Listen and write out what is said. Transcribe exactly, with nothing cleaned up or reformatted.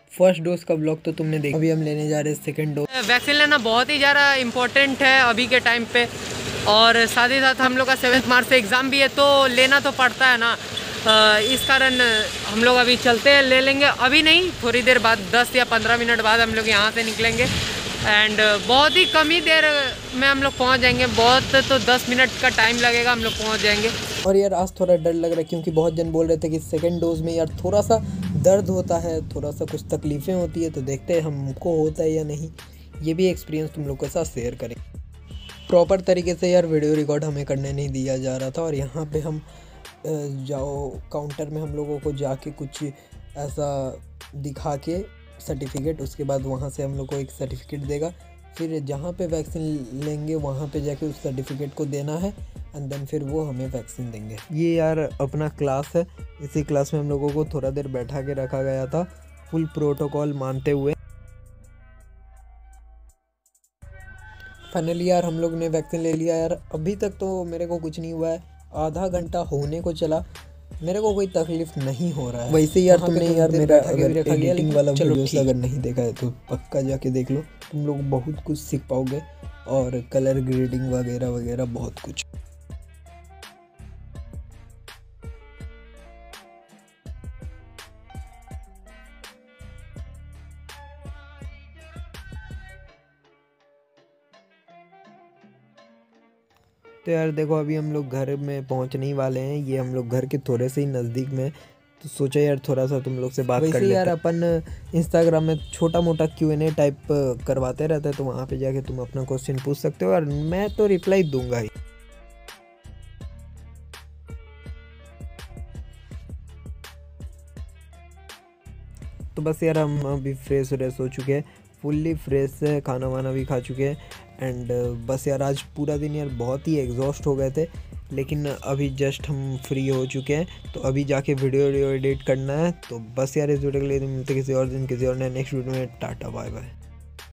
First dose का blog तो तुमने देखा, अभी हम लेने जा रहे हैं सेकंड डोज। वैक्सीन लेना बहुत ही ज़्यादा इम्पोर्टेंट है अभी के टाइम पे, और साथ ही साथ हम लोग का सेवन्थ मार्च से एग्ज़ाम भी है, तो लेना तो पड़ता है ना। इस कारण हम लोग अभी चलते हैं, ले लेंगे। अभी नहीं, थोड़ी देर बाद, दस या पंद्रह मिनट बाद हम लोग यहाँ से निकलेंगे। एंड बहुत ही कम ही देर में हम लोग पहुँच जाएंगे, बहुत तो दस मिनट का टाइम लगेगा, हम लोग पहुँच जाएंगे। और यार आज थोड़ा डर लग रहा है, क्योंकि बहुत जन बोल रहे थे कि सेकंड डोज में यार थोड़ा सा दर्द होता है, थोड़ा सा कुछ तकलीफ़ें होती है, तो देखते हैं हमको होता है या नहीं। ये भी एक्सपीरियंस तुम लोग के साथ शेयर करें। प्रॉपर तरीके से यार वीडियो रिकॉर्ड हमें करने नहीं दिया जा रहा था, और यहाँ पे हम जाओ काउंटर में हम लोगों को जाके कुछ ऐसा दिखा के सर्टिफिकेट, उसके बाद वहाँ से हम लोग को एक सर्टिफिकेट देगा, फिर जहाँ पे वैक्सीन लेंगे वहाँ पे जाके उस सर्टिफिकेट को देना है, एंड देन फिर वो हमें वैक्सीन देंगे। ये यार अपना क्लास है, इसी क्लास में हम लोगों को थोड़ा देर बैठा के रखा गया था, फुल प्रोटोकॉल मानते हुए। फाइनली यार हम लोग ने वैक्सीन ले लिया यार। अभी तक तो मेरे को कुछ नहीं हुआ है, आधा घंटा होने को चला, मेरे को कोई तकलीफ नहीं हो रहा है। वैसे यार तुमने यार मेरा अगर एडिटिंग वाला वीडियोस अगर नहीं देखा है तो पक्का जाके देख लो, तुम लोग बहुत कुछ सीख पाओगे, और कलर ग्रेडिंग वगैरह वगैरह बहुत कुछ। तो यार देखो अभी हम लोग घर में पहुंचने ही वाले हैं, ये हम लोग घर के थोड़े से ही नज़दीक में, तो सोचा यार थोड़ा सा तुम लोग से बात कर लेते। यार अपन इंस्टाग्राम में छोटा मोटा क्यू एन ए टाइप करवाते रहते हैं, तो वहाँ पे जाके तुम अपना क्वेश्चन पूछ सकते हो, और मैं तो रिप्लाई दूंगा ही। तो बस यार हम अभी फ्रेश व्रेश हो चुके हैं, फुल्ली फ्रेश है, खाना वाना भी खा चुके हैं, एंड बस यार आज पूरा दिन यार बहुत ही एग्जॉस्ट हो गए थे, लेकिन अभी जस्ट हम फ्री हो चुके हैं, तो अभी जाके वीडियो वीडियो एडिट करना है। तो बस यार इस वीडियो के लिए मिलते किसी और दिन किसी और नए नेक्स्ट वीडियो में। Ta ta bye bye.